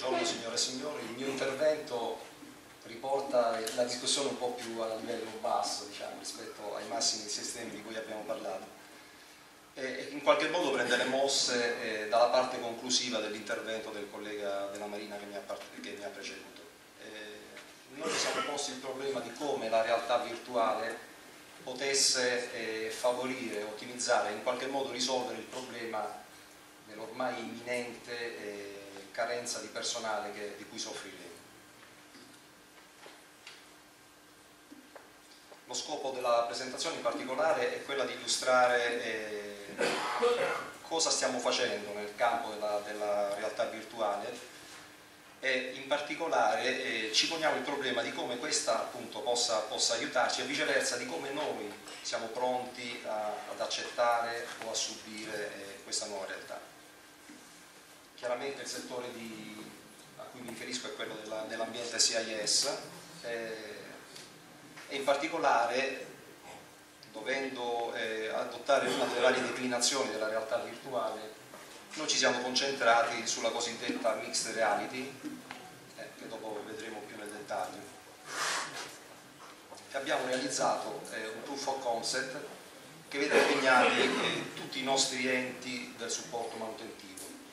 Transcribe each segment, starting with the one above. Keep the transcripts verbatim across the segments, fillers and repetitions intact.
Buongiorno signore e signori, il mio intervento riporta la discussione un po' più a livello basso, diciamo, rispetto ai massimi sistemi di cui abbiamo parlato e in qualche modo prende le mosse eh, dalla parte conclusiva dell'intervento del collega Della Marina che mi ha, che mi ha preceduto. Eh, noi ci siamo posti il problema di come la realtà virtuale potesse eh, favorire, ottimizzare, in qualche modo risolvere il problema dell'ormai imminente eh, carenza di personale che, di cui soffriremo. Lo scopo della presentazione in particolare è quella di illustrare eh, cosa stiamo facendo nel campo della, della realtà virtuale e in particolare eh, ci poniamo il problema di come questa appunto possa, possa aiutarci e viceversa di come noi siamo pronti a, ad accettare o a subire eh, questa nuova realtà. Chiaramente il settore di, a cui mi riferisco è quello della, dell'ambiente C I S eh, e in particolare dovendo eh, adottare una delle varie declinazioni della realtà virtuale noi ci siamo concentrati sulla cosiddetta mixed reality eh, che dopo vedremo più nel dettaglio e abbiamo realizzato eh, un proof of concept che vede impegnati eh, tutti i nostri enti del supporto manutentivo.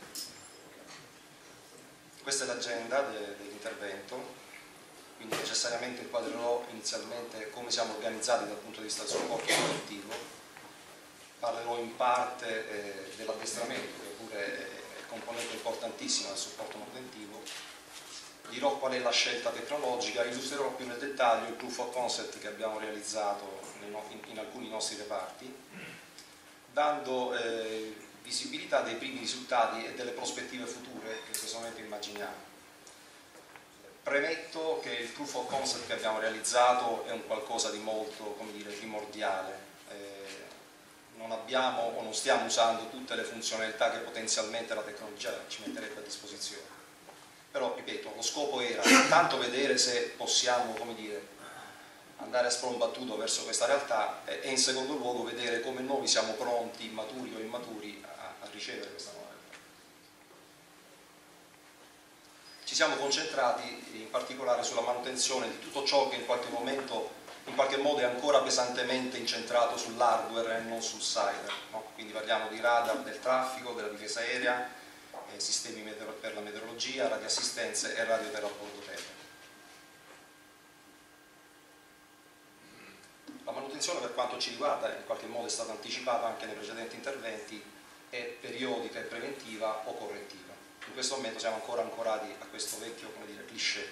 Questa è l'agenda de, dell'intervento, quindi necessariamente inquadrerò inizialmente come siamo organizzati dal punto di vista del supporto manutentivo, parlerò in parte eh, dell'addestramento, che pure è componente importantissima del supporto manutentivo, dirò qual è la scelta tecnologica, illustrerò più nel dettaglio il proof of concept che abbiamo realizzato in, in, in alcuni nostri reparti, dando eh, visibilità dei primi risultati e delle prospettive future che in questo momento immaginiamo. Premetto che il proof of concept che abbiamo realizzato è un qualcosa di molto, come dire, primordiale. Eh, non abbiamo o non stiamo usando tutte le funzionalità che potenzialmente la tecnologia ci metterebbe a disposizione. Però, ripeto, lo scopo era intanto vedere se possiamo, come dire, andare a sprombattuto verso questa realtà e in secondo luogo vedere come noi siamo pronti, maturi o immaturi, a, a ricevere questa nuova realtà. Ci siamo concentrati in particolare sulla manutenzione di tutto ciò che in qualche momento, in qualche modo è ancora pesantemente incentrato sull'hardware e non sul cyber, no? Quindi parliamo di radar del traffico, della difesa aerea, eh, sistemi per la meteorologia, radioassistenze e radioterraporto terra. La manutenzione per quanto ci riguarda in qualche modo è stata anticipata anche nei precedenti interventi, è periodica e preventiva o correttiva. In questo momento siamo ancora ancorati a questo vecchio, come dire, cliché.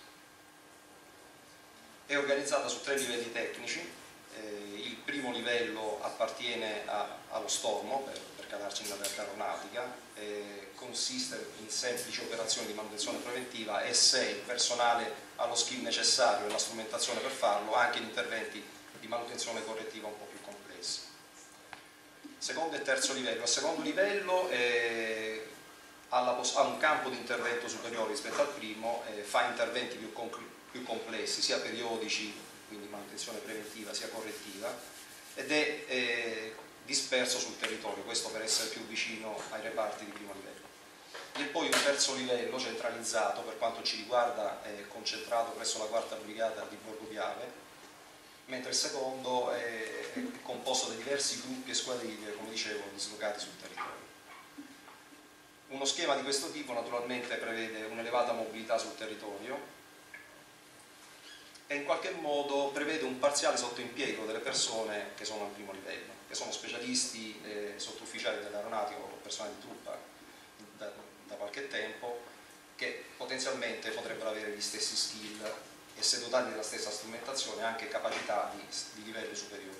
È organizzata su tre livelli tecnici, eh, il primo livello appartiene a, allo stormo, per, per calarci nella realtà aeronautica, eh, consiste in semplici operazioni di manutenzione preventiva e se il personale ha lo skill necessario e la strumentazione per farlo, anche in interventi di manutenzione correttiva un po' più complessi. Secondo e terzo livello. Il secondo livello eh, ha, la, ha un campo di intervento superiore rispetto al primo, eh, fa interventi più, più complessi, sia periodici, quindi manutenzione preventiva, sia correttiva, ed è eh, disperso sul territorio, questo per essere più vicino ai reparti di primo livello. E poi un terzo livello centralizzato, per quanto ci riguarda, è concentrato presso la quarta brigata di Borgo Piave, mentre il secondo è composto da diversi gruppi e squadriglie, come dicevo, dislocati sul territorio. Uno schema di questo tipo naturalmente prevede un'elevata mobilità sul territorio e in qualche modo prevede un parziale sottoimpiego delle persone che sono al primo livello, che sono specialisti, eh, sottufficiali dell'aeronautica o personale di truppa da, da qualche tempo, che potenzialmente potrebbero avere gli stessi skill e se dotati della stessa strumentazione anche capacità di, di livello superiore.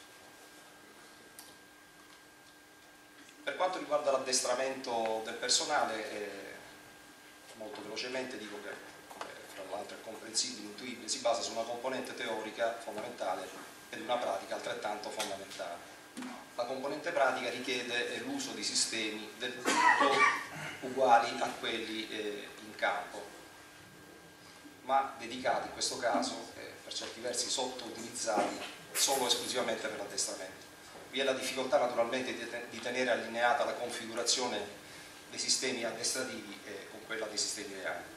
Per quanto riguarda l'addestramento del personale, eh, molto velocemente dico che, come fra l'altro è comprensibile, intuibile, si basa su una componente teorica fondamentale ed una pratica altrettanto fondamentale. La componente pratica richiede l'uso di sistemi del tutto uguali a quelli eh, in campo, ma dedicati in questo caso, eh, per certi versi sottoutilizzati, solo e esclusivamente per l'addestramento. Vi è la difficoltà naturalmente di tenere allineata la configurazione dei sistemi addestrativi e con quella dei sistemi reali.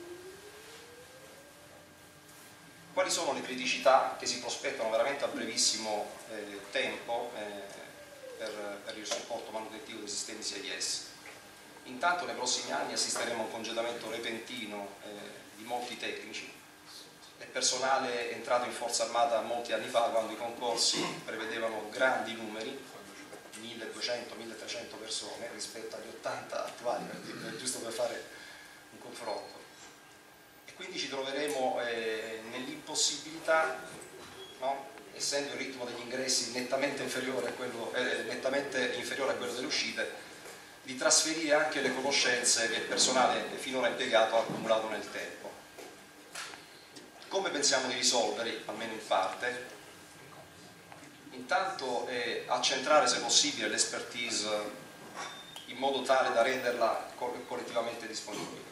Quali sono le criticità che si prospettano veramente a brevissimo eh, tempo eh, per, per il supporto manutentivo dei sistemi C I S? Intanto nei prossimi anni assisteremo a un congelamento repentino eh, di molti tecnici e personale entrato in forza armata molti anni fa, quando i concorsi prevedevano grandi numeri, milleduecento milletrecento persone rispetto agli ottanta attuali, giusto per fare un confronto. E quindi ci troveremo eh, nell'impossibilità, no? Essendo il ritmo degli ingressi nettamente inferiore a quello, eh, nettamente inferiore a quello delle uscite, di trasferire anche le conoscenze che il personale finora impiegato ha accumulato nel tempo. Come pensiamo di risolvere, almeno in parte? Intanto eh, accentrare se possibile l'expertise in modo tale da renderla collettivamente disponibile.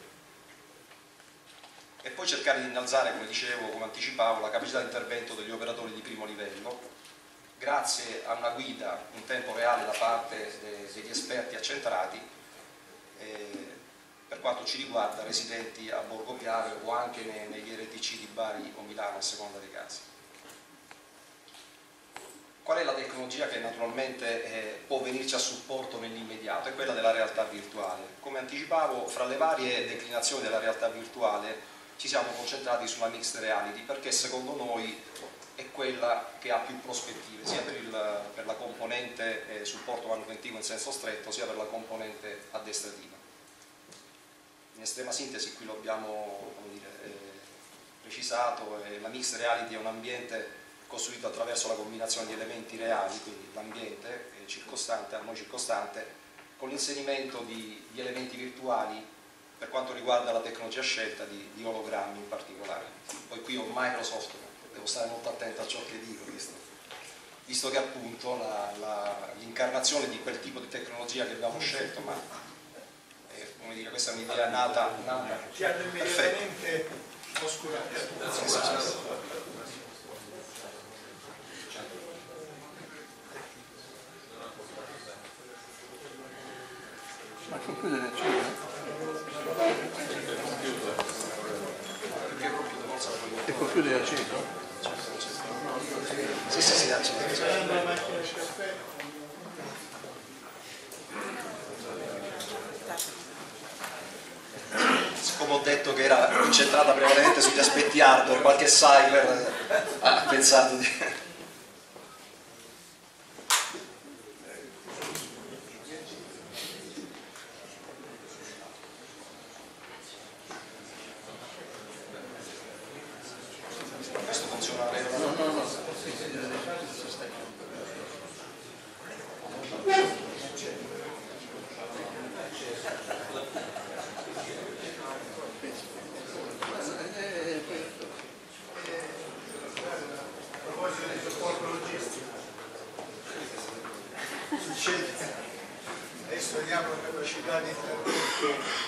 E poi cercare di innalzare, come dicevo, come anticipavo, la capacità di intervento degli operatori di primo livello, grazie a una guida in tempo reale da parte degli esperti accentrati, eh, per quanto ci riguarda residenti a Borgo Piave o anche negli R T C di Bari o Milano, a seconda dei casi. Qual è la tecnologia che naturalmente eh, può venirci a supporto nell'immediato? È quella della realtà virtuale. Come anticipavo, fra le varie declinazioni della realtà virtuale ci siamo concentrati sulla mixed reality, perché secondo noi è quella che ha più prospettive, sia per, il, per la componente eh, supporto manutentivo in senso stretto, sia per la componente addestrativa. In estrema sintesi, qui lo abbiamo, come dire, eh, precisato, eh, la mixed reality è un ambiente costruito attraverso la combinazione di elementi reali, quindi l'ambiente eh, circostante, a noi circostante, con l'inserimento di, di elementi virtuali per quanto riguarda la tecnologia scelta di, di ologrammi in particolare. Poi qui ho Microsoft, devo stare molto attento a ciò che dico, visto, visto che appunto l'incarnazione di quel tipo di tecnologia che abbiamo scelto, ma eh, come dire, questa è un'idea nata, nata ci hanno immediatamente oscurato. Sì, sì, sì. Ma il computer è acceso? Il computer è acceso? Sì, sì, sì, è acceso. Siccome ho detto che era incentrata prevalentemente sugli aspetti hardware, qualche cyber ha pensato di... Questo funziona bene? No, no, no. A proposito di supporto logistico, succede, adesso vediamo la capacità di intervento.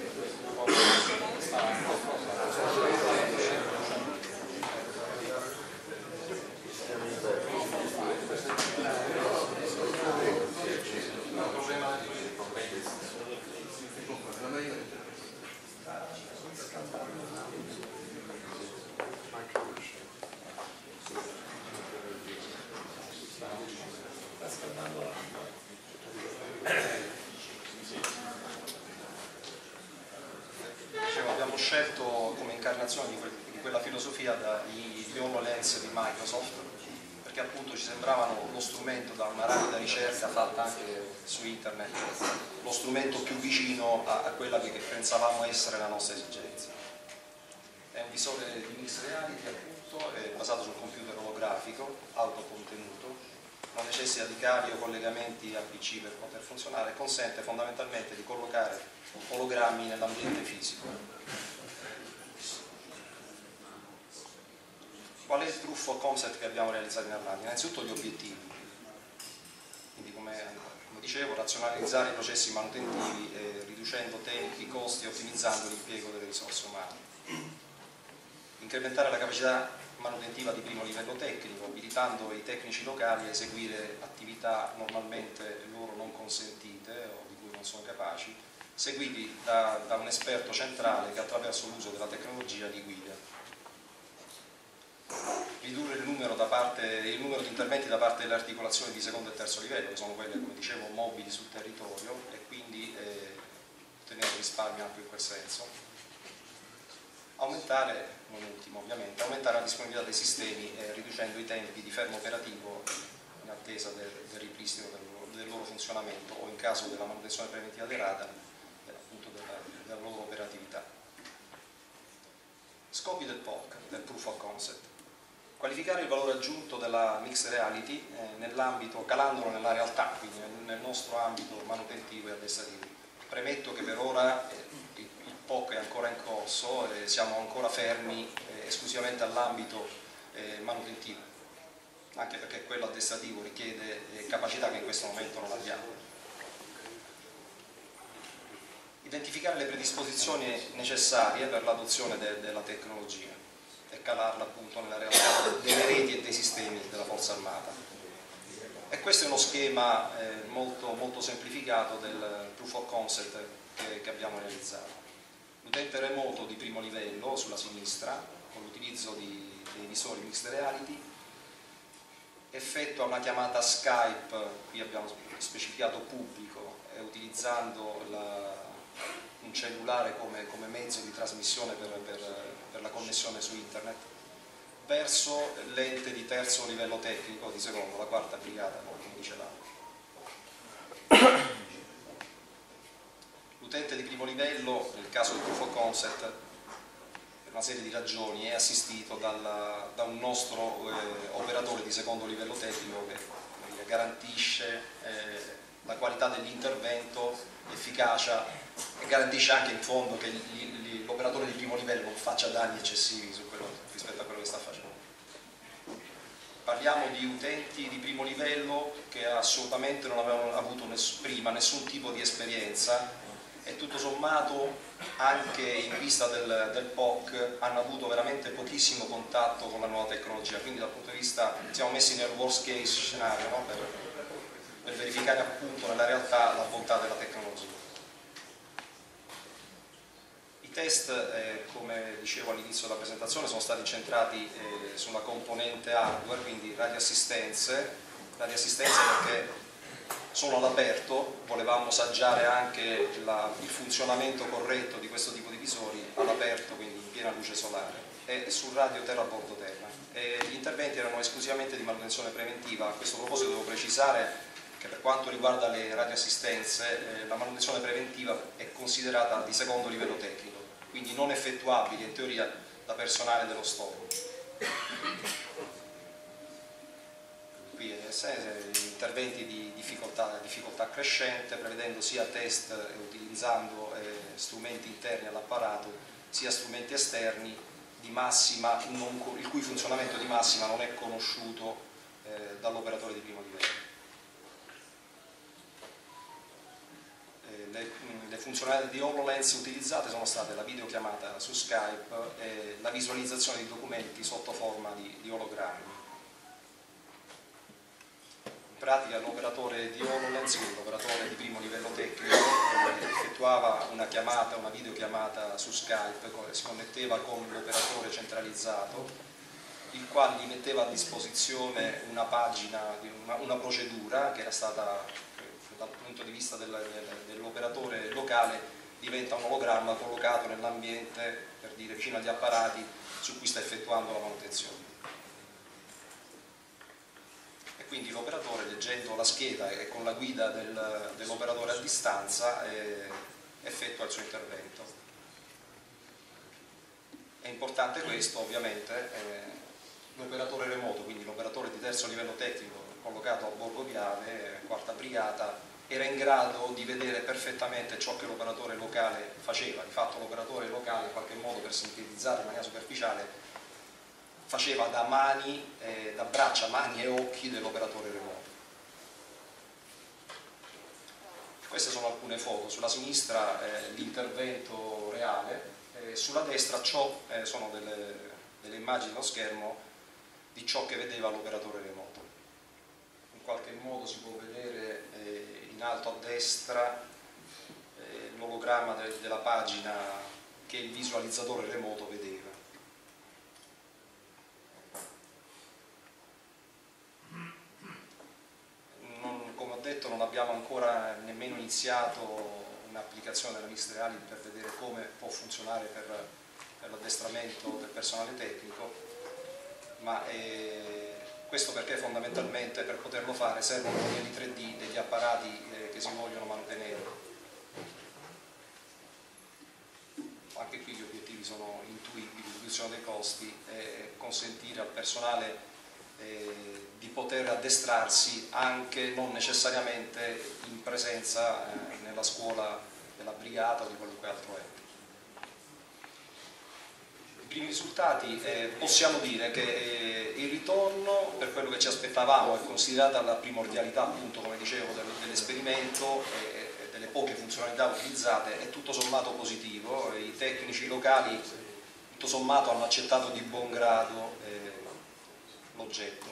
Dicevo, abbiamo scelto come incarnazione di, que di quella filosofia dagli HoloLens di Microsoft, perché appunto ci sembravano lo strumento, da una rapida ricerca fatta anche su internet, lo strumento più vicino a, a quella che pensavamo essere la nostra esigenza. È un visore di mixed reality, appunto, è basato sul computer olografico, autocontenuto, non necessita di cavi o collegamenti a P C per poter funzionare e consente fondamentalmente di collocare ologrammi nell'ambiente fisico. Qual è il truffo concept che abbiamo realizzato in Armani? Innanzitutto gli obiettivi, quindi come, come dicevo, razionalizzare i processi manutentivi eh, riducendo tempi, costi e ottimizzando l'impiego delle risorse umane, incrementare la capacità manutentiva di primo livello tecnico, abilitando i tecnici locali a eseguire attività normalmente loro non consentite o di cui non sono capaci, seguiti da, da un esperto centrale che attraverso l'uso della tecnologia li guida. Ridurre il numero, da parte, il numero di interventi da parte delle articolazioni di secondo e terzo livello, che sono quelle, come dicevo, mobili sul territorio, e quindi eh, ottenere risparmio anche in quel senso. Aumentare, non ultimo ovviamente, aumentare la disponibilità dei sistemi eh, riducendo i tempi di fermo operativo in attesa del, del ripristino del loro, del loro funzionamento o in caso della manutenzione preventiva dei radar, eh, appunto della, della loro operatività. Scopi del P O C, del Proof of Concept. Qualificare il valore aggiunto della Mixed Reality eh, nell'ambito, calandolo nella realtà, quindi nel nostro ambito manutentivo e addestrativo. Premetto che per ora eh, il, il P O C è ancora in corso e siamo ancora fermi eh, esclusivamente all'ambito eh, manutentivo, anche perché quello addestrativo richiede eh, capacità che in questo momento non abbiamo. Identificare le predisposizioni necessarie per l'adozione de della tecnologia e calarla appunto nella realtà delle reti e dei sistemi della Forza Armata. E questo è uno schema eh, molto, molto semplificato del Proof of Concept che, che abbiamo realizzato. L'utente remoto di primo livello sulla sinistra, con l'utilizzo di, dei visori Mixed Reality, effettua una chiamata Skype, qui abbiamo specificato pubblico, eh, utilizzando la, un cellulare come, come mezzo di trasmissione per, per, per la connessione su internet, verso l'ente di terzo livello tecnico, di secondo, la quarta brigata, come dicevamo. L'utente di primo livello, nel caso del Proof of Concept, per una serie di ragioni, è assistito dalla, da un nostro eh, operatore di secondo livello tecnico che dire, garantisce eh, la qualità dell'intervento, efficacia, e garantisce anche in fondo che l'operatore di primo livello non faccia danni eccessivi su quello, rispetto a quello che sta facendo. Parliamo di utenti di primo livello che assolutamente non avevano avuto ness prima nessun tipo di esperienza e tutto sommato anche in vista del, del P O C hanno avuto veramente pochissimo contatto con la nuova tecnologia, quindi dal punto di vista siamo messi nel worst case scenario, no? per, per verificare appunto nella realtà la bontà della tecnologia. I test, eh, come dicevo all'inizio della presentazione, sono stati centrati eh, sulla componente hardware, quindi radioassistenze, radioassistenze perché sono all'aperto, volevamo assaggiare anche la, il funzionamento corretto di questo tipo di visori all'aperto, quindi in piena luce solare, e sul radio terra a bordo terra. E gli interventi erano esclusivamente di manutenzione preventiva. A questo proposito devo precisare che per quanto riguarda le radioassistenze eh, la manutenzione preventiva è considerata di secondo livello tecnico, quindi non effettuabile in teoria da personale dello Stormo. Qui interventi di difficoltà, difficoltà crescente, prevedendo sia test e utilizzando eh, strumenti interni all'apparato, sia strumenti esterni di massima, non, il cui funzionamento di massima non è conosciuto eh, dall'operatore di primo livello. Le, le funzionalità di HoloLens utilizzate sono state la videochiamata su Skype e la visualizzazione di documenti sotto forma di, di ologrammi. In pratica l'operatore di HoloLens, quindi l'operatore di primo livello tecnico, eh, effettuava una chiamata, una videochiamata su Skype, si connetteva con l'operatore centralizzato, il quale gli metteva a disposizione una pagina, una, una procedura che era stata, dal punto di vista del, del, dell'operatore locale, diventa un ologramma collocato nell'ambiente, per dire vicino agli apparati su cui sta effettuando la manutenzione. E quindi l'operatore, leggendo la scheda e con la guida del, dell'operatore a distanza, eh, effettua il suo intervento. È importante questo, ovviamente, eh, l'operatore remoto, quindi l'operatore di terzo livello tecnico collocato a Borgo Piave, quarta brigata, era in grado di vedere perfettamente ciò che l'operatore locale faceva. Di fatto l'operatore locale, in qualche modo, per sintetizzare in maniera superficiale, faceva da mani, eh, da braccia, mani e occhi dell'operatore remoto. Queste sono alcune foto. Sulla sinistra eh, l'intervento reale, eh, sulla destra ciò, eh, sono delle, delle immagini dello schermo di ciò che vedeva l'operatore remoto. In qualche modo si può vedere eh, in alto a destra eh, l'ologramma de, della pagina che il visualizzatore remoto vedeva. Non, come ho detto, non abbiamo ancora nemmeno iniziato un'applicazione della Mixed Reality per vedere come può funzionare per, per l'addestramento del personale tecnico, ma eh, questo perché fondamentalmente per poterlo fare servono modelli tre D degli apparati eh, che si vogliono mantenere. Anche qui gli obiettivi sono intuibili: riduzione dei costi e consentire al personale eh, di poter addestrarsi anche non necessariamente in presenza eh, nella scuola della brigata o di qualunque altro ente. I primi risultati, eh, possiamo dire che eh, il ritorno, per quello che ci aspettavamo e considerata la primordialità, appunto, come dicevo, del, dell'esperimento e eh, delle poche funzionalità utilizzate, è tutto sommato positivo. I tecnici locali tutto sommato hanno accettato di buon grado eh, l'oggetto.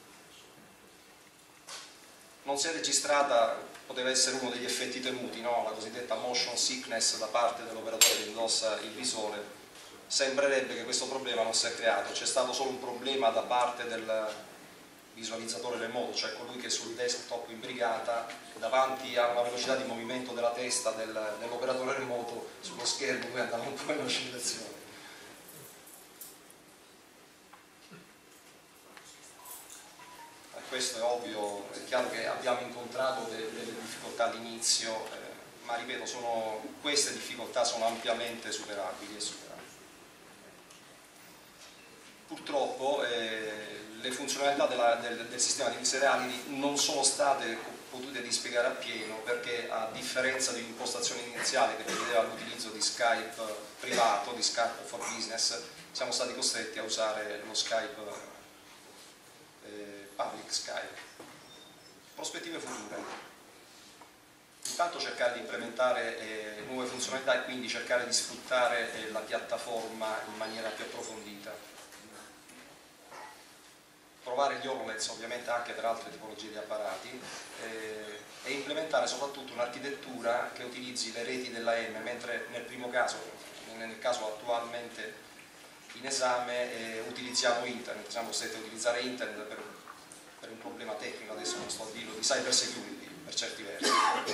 Non si è registrata, poteva essere uno degli effetti temuti, no? La cosiddetta motion sickness da parte dell'operatore che indossa il visore. Sembrerebbe che questo problema non si è creato, c'è stato solo un problema da parte del visualizzatore remoto, cioè colui che sul desktop in brigata, davanti a una velocità di movimento della testa del, dell'operatore remoto, sullo schermo poi andava un po' in oscillazione. Questo è ovvio, è chiaro che abbiamo incontrato delle, delle difficoltà all'inizio, eh, ma ripeto, sono, queste difficoltà sono ampiamente superabili e superabili. Purtroppo eh, le funzionalità della, del, del sistema di Mixed Reality non sono state potute dispiegare appieno, perché a differenza di un'impostazione iniziale che prevedeva l'utilizzo di Skype privato, di Skype for Business, siamo stati costretti a usare lo Skype Public Skype. Prospettive future: intanto cercare di implementare eh, nuove funzionalità e quindi cercare di sfruttare eh, la piattaforma in maniera più approfondita, provare gli HoloLens ovviamente anche per altre tipologie di apparati eh, e implementare soprattutto un'architettura che utilizzi le reti dell'A M, mentre nel primo caso, nel caso attualmente in esame, eh, utilizziamo internet, siamo costretti a utilizzare internet per per un problema tecnico, adesso non sto a dirlo, di cyber security per certi versi,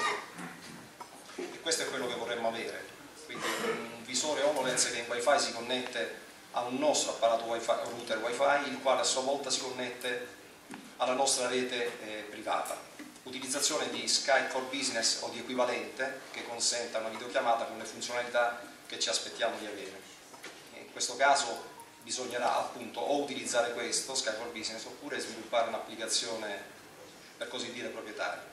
e questo è quello che vorremmo avere, quindi un visore HoloLens che in wifi si connette a un nostro apparato wifi, router wifi, il quale a sua volta si connette alla nostra rete eh, privata. Utilizzazione di Skype for Business o di equivalente che consenta una videochiamata con le funzionalità che ci aspettiamo di avere. In questo caso bisognerà appunto o utilizzare questo, Skype for Business, oppure sviluppare un'applicazione per così dire proprietaria.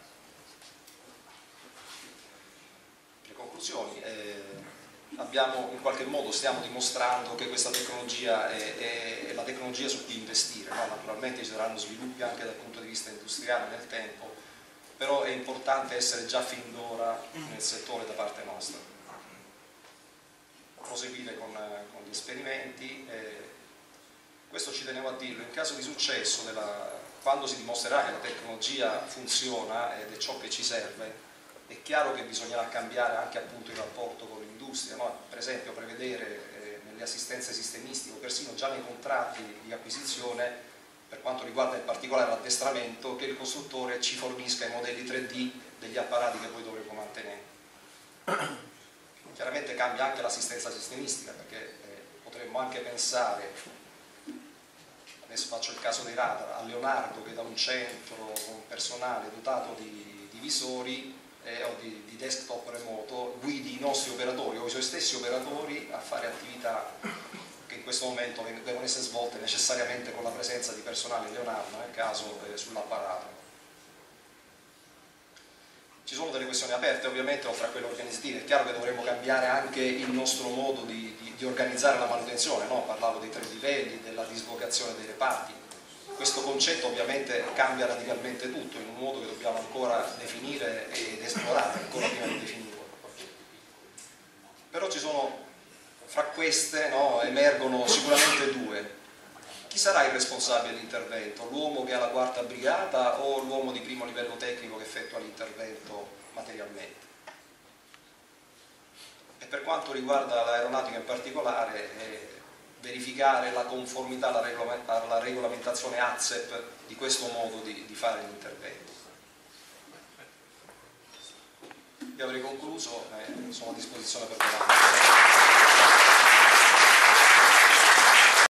Le conclusioni: eh, abbiamo in qualche modo, stiamo dimostrando che questa tecnologia è, è, è la tecnologia su cui investire, no? Naturalmente ci saranno sviluppi anche dal punto di vista industriale nel tempo, però è importante essere già fin d'ora nel settore da parte nostra. Proseguire con, con gli esperimenti, eh, questo ci tenevo a dirlo, in caso di successo, della, quando si dimostrerà che la tecnologia funziona ed è ciò che ci serve, è chiaro che bisognerà cambiare anche appunto il rapporto con l'industria, no? Per esempio prevedere eh, nelle assistenze sistemistiche o persino già nei contratti di acquisizione, per quanto riguarda in particolare l'addestramento, che il costruttore ci fornisca i modelli tre D degli apparati che poi dovremo mantenere. Chiaramente cambia anche l'assistenza sistemistica, perché eh, potremmo anche pensare, adesso faccio il caso dei radar, a Leonardo che da un centro con personale dotato di, di visori eh, o di, di desktop remoto guidi i nostri operatori o i suoi stessi operatori a fare attività che in questo momento devono essere svolte necessariamente con la presenza di personale Leonardo, nel caso eh, sull'apparato. Ci sono delle questioni aperte ovviamente oltre a quelle organizzative, è chiaro che dovremo cambiare anche il nostro modo di, di, di organizzare la manutenzione, no? Parlavo dei tre livelli, della dislocazione dei reparti. Questo concetto ovviamente cambia radicalmente tutto in un modo che dobbiamo ancora definire ed esplorare ancora prima di definirlo. Però ci sono, fra queste, no, emergono sicuramente due. Chi sarà il responsabile dell'intervento? L'uomo che ha la quarta brigata o l'uomo di primo livello tecnico che effettua l'intervento materialmente? per quanto riguarda l'aeronautica in particolare, eh, verificare la conformità alla, regola, alla regolamentazione A Z E P di questo modo di, di fare l'intervento. Io avrei concluso, eh, sono a disposizione per domande.